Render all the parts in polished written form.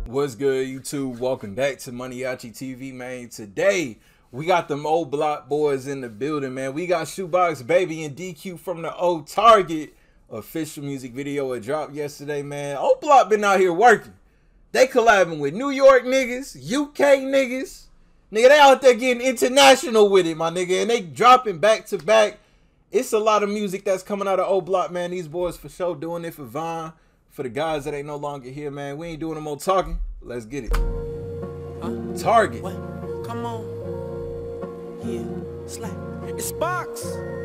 What's good, YouTube? Welcome back to MANIACITV, man. Today we got them old block boys in the building, man. We got Shoebox Baby and DQ from the old Target. Official music video it dropped yesterday, man. Old block been out here working. They collabing with New York niggas, UK niggas. Nigga, they out there getting international with it, my nigga. And they dropping back to back. It's a lot of music that's coming out of old block, man. These boys for sure doing it for Vaughn. For the guys that ain't no longer here, man, we ain't doing no more talking. Let's get it. Target. What? Come on. Yeah. Slap. It's Box.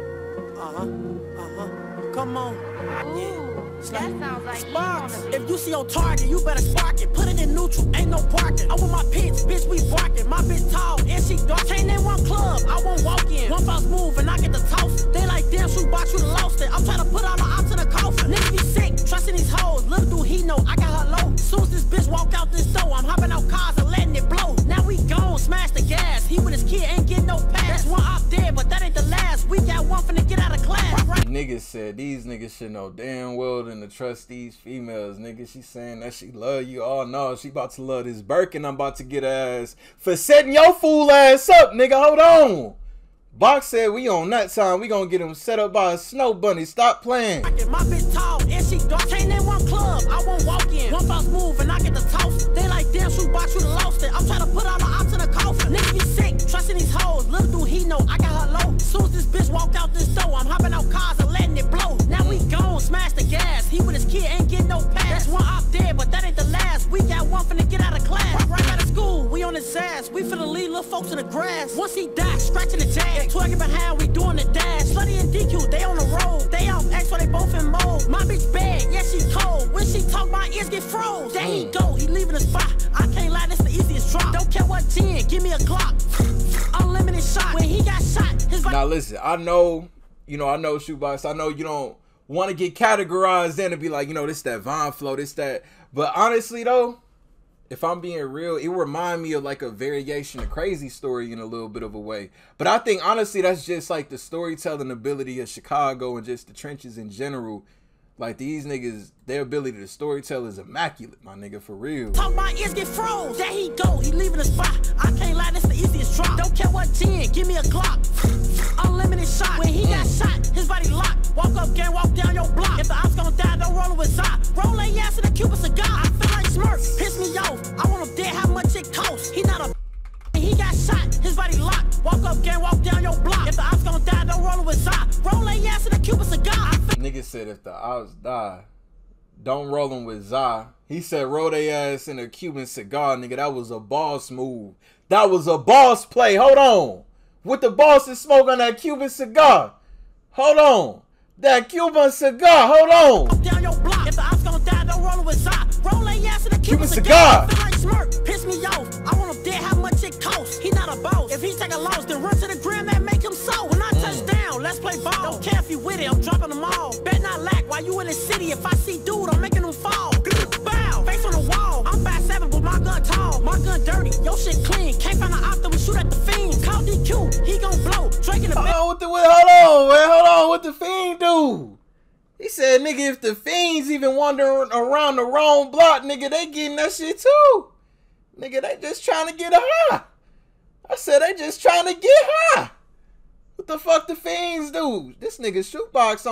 Come on. Yeah. Slap. That sounds like Box. If you see on Target, you better spark it. Put it in neutral. Ain't no parking. I want my pits, bitch. We barking. My bitch tall and she dark. Can't name one club. I won't walk in. One false move and I get the toss. They like damn Shoebox, you done lost it. I'm trying to put all the ops in the coffin. Niggas be sick. Trusting these hoes. Little do he know I got her low. Soon as this bitch walk out this door, I'm hopping out cars and letting it blow. Now we gone, smash the gas. He with his kid ain't getting no pass. That's one op dead, but that ain't the last. We got one finna get out of class. Right. Niggas said these niggas should know damn well than to trust these females, nigga. She saying that she love you. Oh no, she about to love this Birkin. I'm about to get her ass for setting your fool ass up, nigga. Hold on. Box said we on that time. We gonna get him set up by a snow bunny. Stop playing. My bitch tall and she dark. Can't name one club. I won't walk in. One false move and I get the toss. They like damn Shoebox, you done lost it. I'm trying to put all the ops in the coffin. Niggas be sick. Trusting these hoes. Little do he know I got her low. Soon as this bitch walk out this door, I'm hopping out cars and letting it blow. Now we gone, smash the gas. He with his kid ain't getting no pass. That's one op dead, but that ain't the last. We got one finna get out of class. Right out of school, we on his ass. We finna leave little folks in the grass. Once he die, scratching the jag. Twerking behind, we doing the dash. Slutty and DQ, they on the road. They off X, so they both in mode. My bitch bad, yeah, she cold. When she talk, my ears get froze. There he go, he leaving the spot. I can't lie, that's the easiest drop. Don't care what 10, give me a Glock. Unlimited shot. When he got shot, his Now listen, I know, I know Shoebox. I know you don't want to get categorized in and be like, this that Vaughn flow, this that. But honestly though, if I'm being real, it remind me of like a variation of Crazy Story in a little bit of a way. But I think honestly that's just like the storytelling ability of Chicago and just the trenches in general. Like these niggas, their ability to storytell is immaculate, my nigga, for real. Talk my ears get froze. There he go, he leaving the spot. I can't lie, that's the easiest drop. Don't care what 10, give me a Glock. Unlimited shot. When he got shot, his body locked. Walk up, gang, walk down your block. If the ops gon' die, don't roll it with Zot. Roll a ass in a Cuban cigar. I feel like Smurf. Piss me off. I want him dead, how much it costs. He not a he got shot, his body locked. Walk up, gang, walk down your block. If the ops gon' die, don't roll it with Zot. Roll a ass in a Cuban cigar. Nigga said if the ops die, don't roll them with Zah. He said roll their ass in a Cuban cigar, nigga. That was a boss move. That was a boss play. Hold on. With the boss and smoke on that Cuban cigar. Hold on. That Cuban cigar. Hold on. Down your block. If the ops gon' die, don't roll it with Zah. Roll their ass in a Cuban cigar. I feel like Smurf. Piss me off. I want him dead, how much it costs. He not a boss. If he take a loss, then run to the grim and make him so. When I touch down, let's play ball. Don't care if you with it, I'm dropping them all. Bet not lack while you in the city. If I see dude, I'm making him fall. Bow, face on the wall. I'm 5'7", but my gun tall. My gun dirty, your shit clean. Can't find an op that we shoot at the fiend. Call DQ, he gon' blow. Drake in the bed. Hold on, man. Hold on. What the fiend do? He said, nigga, if the fiends even wandering around the wrong block, nigga, they getting that shit too. Nigga, they just trying to get high. I said they just trying to get high. What the fuck the fiends do? This nigga Shoebox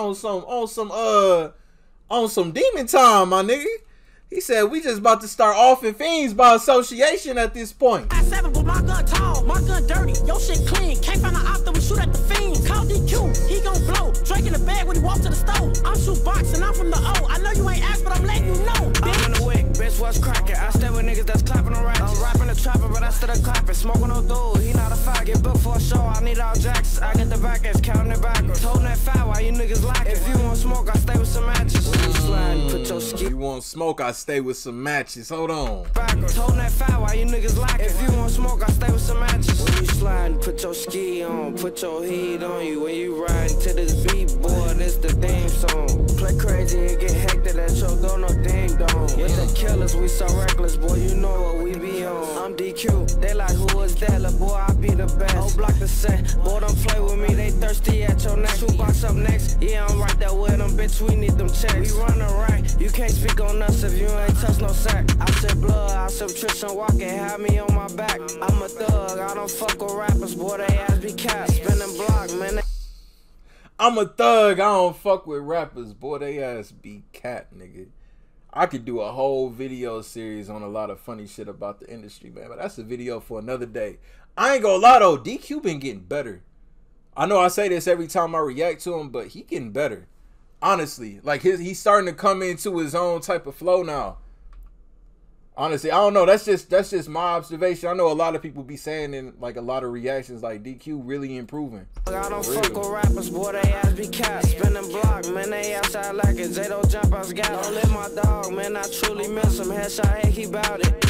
on some demon time, my nigga. He said we just about to start offing fiends by association at this point. 5'7", but my gun tall, my gun dirty, your shit clean. Can't find an op that we shoot at the fiend. Call DQ, he gon' blow. Drake in the bag when he walk to the stove. I'm Shoebox and I'm from the O. I know you ain't asked, but I'm letting you know. I'm in the wick, bitch, what's cracking? I stay with niggas that's clapping on ratchets. I'm rapping the trapper, but I still clapping. Smoking no dude, he not a fire. Get booked for a show, I need all jacks. I get the back ends, counting it backwards. Holding that fire while you niggas lacking. If you want smoke, I stay with some matches. You slide, put your ski. You want smoke, I stay with some matches. Hold on. Backwards. Holding that fire while you niggas lacking. If you want smoke, I stay with some matches. When you sliding, put your ski on, put your heat on you. When you riding to this beat, boy, this the theme song. Play crazy and get hectic at your door, no ding dong. With the killers, we so reckless, boy, you know what we be on. I'm DQ, they like, who is that? Lil' boy, I be the best. Whole block the set, boy, don't play with me, they thirsty at your neck. Shoebox up next, yeah, I'm right there with them, bitch, we need them checks. We run the right, you can't speak on us if you ain't touch no sack. I said blood, I subscription walking, have me on my back. I'm a thug, I don't fuck with rappers, boy, they ass be capped. Spinning block, man. I'm a thug, I don't fuck with rappers, boy, they ass be cat, nigga. I could do a whole video series on a lot of funny shit about the industry, man, but that's a video for another day. I ain't gonna lie though, DQ been getting better. I know I say this every time I react to him, but he getting better. Honestly, like he's starting to come into his own type of flow now. Honestly, I don't know. That's just my observation. I know a lot of people be saying in like a lot of reactions like DQ really improving. I don't fuck with rappers, boy, they ass be cat. Spinning block, man, they outside like it. They don't jump out, got. Don't let my dog, man, I truly miss him. Headshot, hey, keep out it.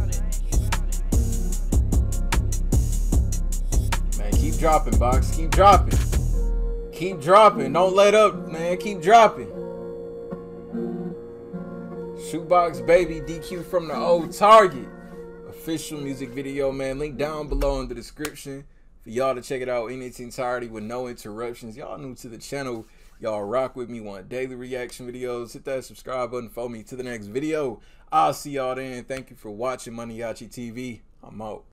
Man, keep dropping, Box. Keep dropping. Keep dropping. Don't let up, man. Keep dropping. Shoebox, baby, DQ from the old Target. Official music video, man. Link down below in the description for y'all to check it out in its entirety with no interruptions. Y'all new to the channel. Y'all rock with me, want daily reaction videos. Hit that subscribe button for me to the next video. I'll see y'all then. Thank you for watching MANIACITV. I'm out.